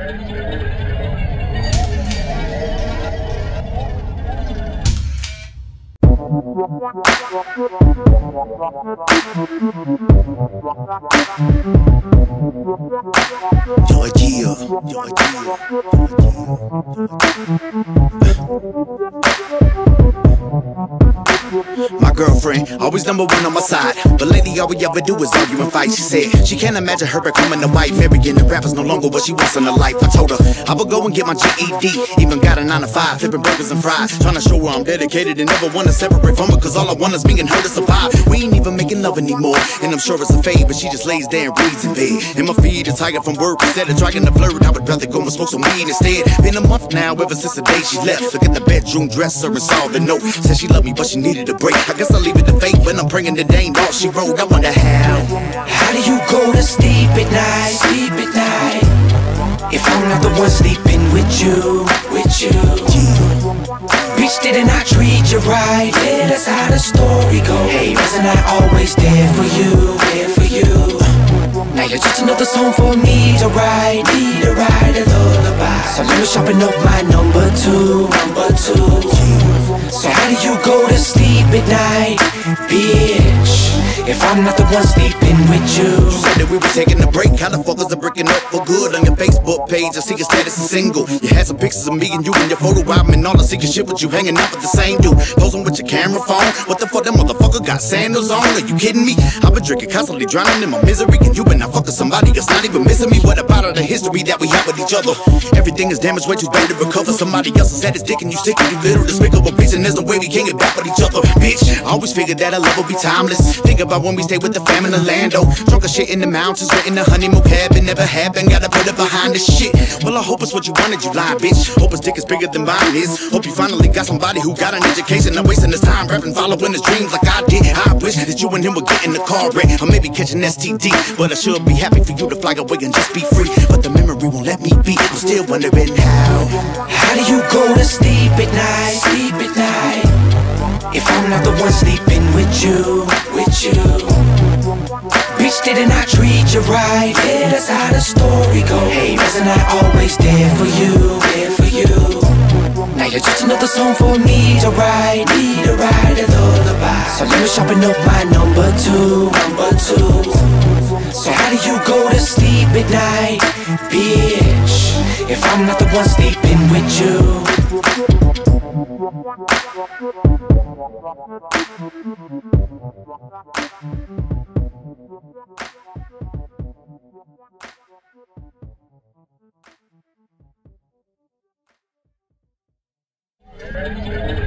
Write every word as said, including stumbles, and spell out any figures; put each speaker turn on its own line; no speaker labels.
Georgia, Georgia, my girlfriend, always number one on my side, but lately all we ever do is argue and fight. She said she can't imagine her becoming a wife. Marrying the rapper's no longer what she wants in her life. I told her I would go and get my G E D, even got a nine to five, flipping burgers and fries, trying to show her I'm dedicated and never want to separate from her, cause all I want is me and her to survive. We ain't even making love anymore, and I'm sure it's a fade, but she just lays there and reads in bed. And my feet is tired from work, instead of trying to flirt, I would rather go and smoke some weed instead. Been a month now, ever since the day she left. Look at the bedroom dresser and saw the note, said she loved me but she needed a break. I guess I'll leave it to fate, but I'm praying that they ain't all she wrote. I wonder how.
How do you go to sleep at night, sleep at night, if I'm not the one sleeping with you, with you? Bitch, didn't I treat you right? Yeah, that's how the story goes. Hey, wasn't I always there for you, there for you? Now you're just another song for me to write, me to write a lullaby. So let me sharpen up my number two, number two. So how do you go to sleep at night, bitch, if I'm not the one sleeping with you?
You said that we were taking a break, how the fuck is it breaking up for good? On your Facebook page, I see your status is single. You had some pictures of me and you in your photo album, and all I see is shit with you hanging out with the same dude, posing with your camera phone. What the fuck, that motherfucker got sandals on? Are you kidding me? I've been drinking, constantly drowning in my misery, and you been out fucking somebody that's not even missing me. What about all the history that we have with each other? Everything is damaged, way too bad to recover. Somebody else has had his dick and you sick, and you little despicable bitch, and there's no way we can't get back with each other, bitch. I always figured that our love would be timeless. Think about when we stayed with the fam in Orlando, drunk as shit in the mountains, renting a honeymoon cabin, never happened. Gotta put it behind this shit. Well, I hope it's what you wanted, you lying bitch. Hope his dick is bigger than mine is. Hope you finally got somebody who got an education, not wasting his time rapping, following his dreams like I did. I wish that you and him would get in the car wreck, or maybe catch an S T D. But I should be happy for you to fly away and just be free, but the memory won't let me be. I'm still wondering how.
How do you go to sleep at night, sleep at night, if I'm not the one sleeping with you, with you? Bitch, didn't I treat you right? Yeah, that's how the story goes. Hey, wasn't I always there for you, there for you? Now you're just another song for me to write, me to write a lullaby. So let me sharpen up my number two, number two. So how do you go to sleep at night, bitch, if I'm not the one sleeping with you?
Thank you.